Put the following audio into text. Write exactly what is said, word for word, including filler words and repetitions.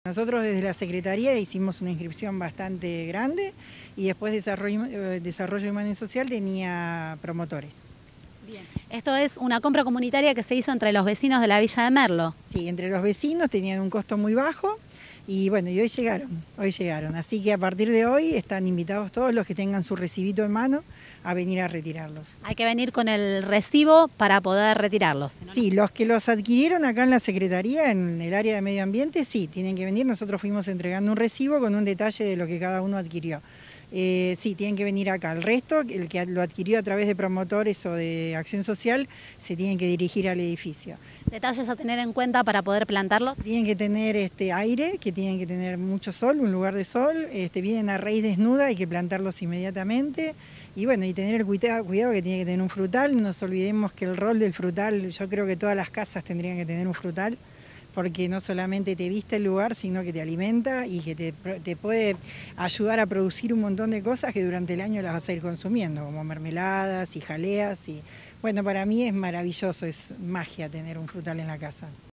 Nosotros desde la Secretaría hicimos una inscripción bastante grande y después Desarrollo, Desarrollo Humano y Social tenía promotores. Bien. Esto es una compra comunitaria que se hizo entre los vecinos de la Villa de Merlo. Sí, entre los vecinos tenían un costo muy bajo y bueno, y hoy llegaron, hoy llegaron. Así que a partir de hoy están invitados todos los que tengan su recibito en mano a venir a retirarlos. Hay que venir con el recibo para poder retirarlos. Sí, los que los adquirieron acá en la Secretaría, en el área de Medio Ambiente, sí, tienen que venir. Nosotros fuimos entregando un recibo con un detalle de lo que cada uno adquirió. Eh, sí, tienen que venir acá. El resto, el que lo adquirió a través de promotores o de acción social, se tienen que dirigir al edificio. Detalles a tener en cuenta para poder plantarlos. Tienen que tener este aire, que tienen que tener mucho sol, un lugar de sol. Este, vienen a raíz desnuda, hay que plantarlos inmediatamente. Y bueno, y tener el cuidado, cuidado que tiene que tener un frutal. No nos olvidemos que el rol del frutal, yo creo que todas las casas tendrían que tener un frutal, porque no solamente te viste el lugar, sino que te alimenta y que te, te puede ayudar a producir un montón de cosas que durante el año las vas a ir consumiendo, como mermeladas y jaleas. Y bueno, para mí es maravilloso, es magia tener un frutal en la casa.